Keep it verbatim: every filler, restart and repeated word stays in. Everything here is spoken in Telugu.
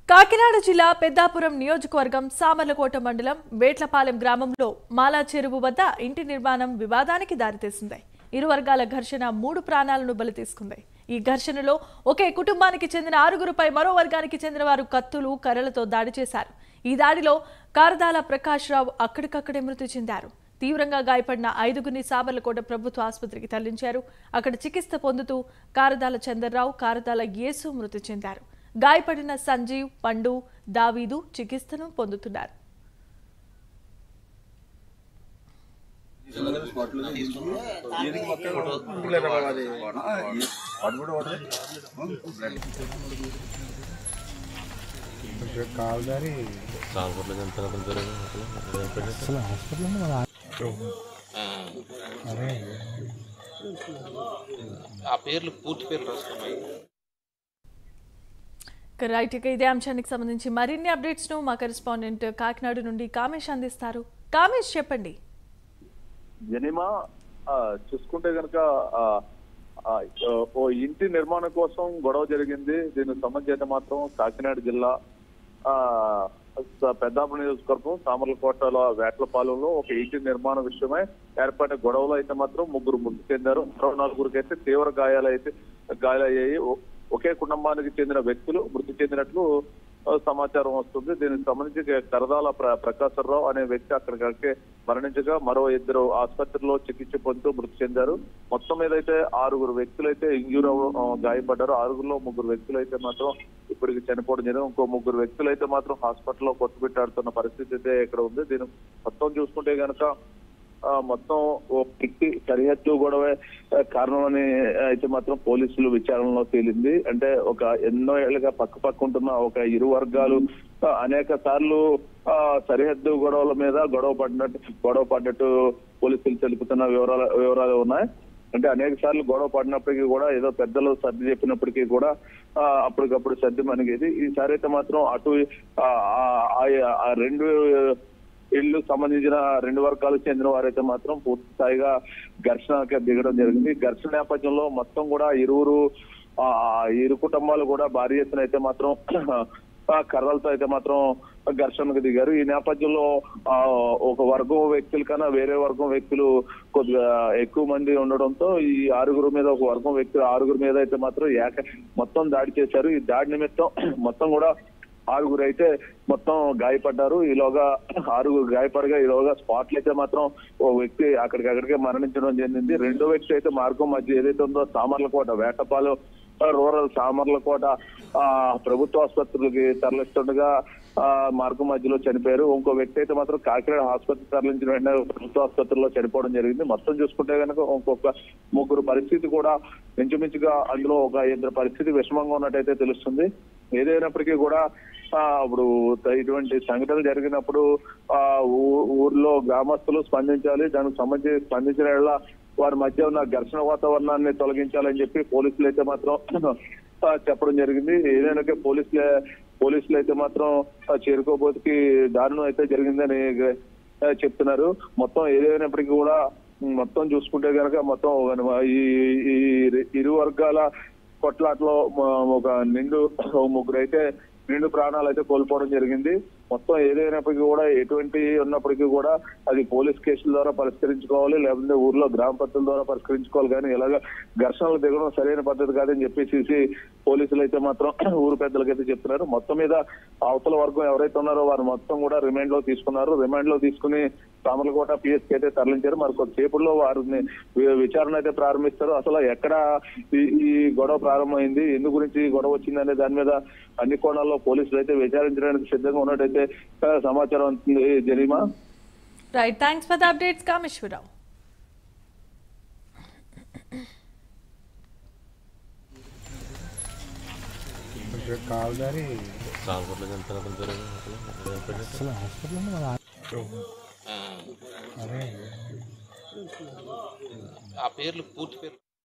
కాకినాడ జిల్లా పెద్దాపురం నియోజకవర్గం సామర్లకోట మండలం వేట్లపాలెం గ్రామంలో మాలా చెరువు వద్ద ఇంటి నిర్మాణం వివాదానికి దారితీసింది. ఇరు వర్గాల ఘర్షణ మూడు ప్రాణాలను బలి తీసుకుంది. ఈ ఘర్షణలో ఒకే కుటుంబానికి చెందిన ఆరుగురుపై మరో వర్గానికి చెందిన వారు కత్తులు కర్రలతో దాడి చేశారు. ఈ దాడిలో కారదాల ప్రకాష్ రావు అక్కడికక్కడే మృతి చెందారు. తీవ్రంగా గాయపడిన ఐదుగురిని సామర్లకోట ప్రభుత్వ ఆసుపత్రికి తరలించారు. అక్కడ చికిత్స పొందుతూ కారదాల చంద్రరావు, కారదాల యేసు మృతి చెందారు. గాయపడిన సంజీవ్, పండు, దావీదు చికిత్సను పొందుతున్నారు. ఆ పేర్లు పూర్తి పేర్లు రాసుకున్నాయి. రైట్, ఇక ఇదే అంశానికి సంబంధించి మరిన్ని అప్డేట్స్ ను మా కరెస్పాండెంట్ కాకినాడ నుండి కామేష్ అందిస్తారు. కామేష్, చెప్పండి. జనిమా చూసుకుంటే కనుక ఓ ఇంటి నిర్మాణం కోసం గొడవ జరిగింది. దీనికి సంబంధించి మాత్రం కాకినాడ జిల్లా పెద్దాపురం నియోజకవర్గం సామర్లకోటలో వేట్లపాలెంలో ఒక ఇంటి నిర్మాణ విషయమై ఏర్పడిన గొడవలో అయితే మాత్రం ముగ్గురు మృతి చెందారు. మరో నలుగురికి అయితే తీవ్ర గాయాలు అయితే గాయాలయ్యాయి. ఒకే కుటుంబానికి చెందిన వ్యక్తులు మృతి చెందినట్లు సమాచారం వస్తుంది. దీనికి సంబంధించి కరదాల ప్రకాశరావు అనే వ్యక్తి అక్కడికే మరణించగా మరో ఇద్దరు ఆసుపత్రిలో చికిత్స పొందుతూ మృతి చెందారు. మొత్తం మీద అయితే ఆరుగురు వ్యక్తులు అయితే ఇంజూర్ గాయపడ్డారు. ఆరుగురులో ముగ్గురు వ్యక్తులు అయితే మాత్రం ఇప్పటికి చనిపోవడం జరిగింది. ఇంకో ముగ్గురు వ్యక్తులు అయితే మాత్రం హాస్పిటల్లో కొట్టుబిట్టాడుతున్న పరిస్థితి అయితే ఇక్కడ ఉంది. దీని మొత్తం చూసుకుంటే కనుక మొత్తం ఓ వ్యక్తి సరిహద్దు గొడవ కారణమని అయితే మాత్రం పోలీసులు విచారణలో తేలింది. అంటే ఒక ఎన్నో ఏళ్ళుగా పక్క పక్క ఉంటున్న ఒక ఇరు వర్గాలు అనేక సార్లు సరిహద్దు గొడవల మీద గొడవ పడినట్టు గొడవ పడ్డట్టు పోలీసులు తెలుపుతున్న వివరాలు వివరాలు ఉన్నాయి. అంటే అనేక సార్లు గొడవ పడినప్పటికీ కూడా ఏదో పెద్దలు సర్ది చెప్పినప్పటికీ కూడా అప్పటికప్పుడు సర్ది మనిగేది. ఈసారి అయితే మాత్రం అటు ఆ రెండు ఇళ్లు సంబంధించిన రెండు వర్గాలకు చెందిన వారైతే మాత్రం పూర్తి స్థాయిగా ఘర్షణకి దిగడం జరిగింది. ఘర్షణ నేపథ్యంలో మొత్తం కూడా ఇరువురు ఆ ఇరు కుటుంబాలు కూడా భారీ ఎత్తున అయితే మాత్రం కర్రలతో అయితే మాత్రం ఘర్షణకు దిగారు. ఈ నేపథ్యంలో ఆ ఒక వర్గం వ్యక్తుల కన్నా వేరే వర్గం వ్యక్తులు కొద్దిగా ఎక్కువ మంది ఉండడంతో ఈ ఆరుగురు మీద ఒక వర్గం వ్యక్తులు ఆరుగురు మీద అయితే మాత్రం ఏక మొత్తం దాడి చేశారు. ఈ దాడి నిమిత్తం మొత్తం కూడా ఆరుగురు అయితే మొత్తం గాయపడ్డారు. ఈలోగా ఆరుగురు గాయపడగా ఈలోగా స్పాట్లు అయితే మాత్రం ఓ వ్యక్తి అక్కడికక్కడికే మరణించడం జరిగింది. రెండో వ్యక్తి అయితే మార్గం మధ్య ఏదైతే ఉందో సామర్లకోట వేటపాలెం రూరల్ సామర్లకోట ఆ ప్రభుత్వ ఆసుపత్రులకి తరలిస్తుండగా ఆ మార్గం మధ్యలో చనిపోయారు. ఇంకో వ్యక్తి అయితే మాత్రం కాకినాడ ఆసుపత్రి తరలించిన వెంటనే ప్రభుత్వ ఆసుపత్రిలో చనిపోవడం జరిగింది. మొత్తం చూసుకుంటే కనుక ఇంకొక ముగ్గురు పరిస్థితి కూడా ఇంచుమించుగా అందులో ఒక ఇద్దరు పరిస్థితి విషమంగా ఉన్నట్టయితే తెలుస్తుంది. ఏదైనప్పటికీ కూడా ఆ ఇప్పుడు ఇటువంటి సంఘటనలు జరిగినప్పుడు ఆ ఊర్లో గ్రామస్తులు స్పందించాలి. దానికి సంబంధించి స్పందించిన వారి మధ్య ఉన్న ఘర్షణ వాతావరణాన్ని తొలగించాలని చెప్పి పోలీసులు అయితే మాత్రం చెప్పడం జరిగింది. ఏదైనా పోలీసులే పోలీసులు అయితే మాత్రం చేరుకోబోతుకి దారుణం అయితే జరిగిందని చెప్తున్నారు. మొత్తం ఏదైనప్పటికీ కూడా మొత్తం చూసుకుంటే కనుక మొత్తం ఈ ఇరు వర్గాల కొట్లాట్లో ఒక నిండు ముగ్గురు అయితే నిండు ప్రాణాలు అయితే కోల్పోవడం జరిగింది. మొత్తం ఏదైనప్పటికీ కూడా ఎటువంటి ఉన్నప్పటికీ కూడా అది పోలీస్ కేసుల ద్వారా పరిష్కరించుకోవాలి, లేకపోతే ఊర్లో గ్రామ పంచాయతీల ద్వారా పరిష్కరించుకోవాలి. కానీ ఇలాగ ఘర్షణలు దిగడం సరైన పద్ధతి కాదని చెప్పేసి పోలీసులు అయితే మాత్రం ఊరు పెద్దలకైతే చెప్తున్నారు. మొత్తం మీద అవతల వర్గం ఎవరైతే ఉన్నారో వారు మొత్తం కూడా రిమాండ్ లో తీసుకున్నారు. రిమాండ్ లో తీసుకుని సామర్లకోట పిఎస్కి అయితే తరలించారు. మరి కొద్దిసేపుల్లో వారిని విచారణ అయితే ప్రారంభిస్తారు. అసలు ఎక్కడ ఈ గొడవ ప్రారంభమైంది, ఎందు గురించి గొడవ వచ్చింది అనే దాని మీద అన్ని కోణాల్లో పోలీసులు అయితే విచారించడానికి సిద్ధంగా ఉన్నట్టయితే సమాచారం అవుతుంది. జరీమా, right, thanks for the updates Kameswararao. ఆ పేర్లు పూర్తి పేర్లు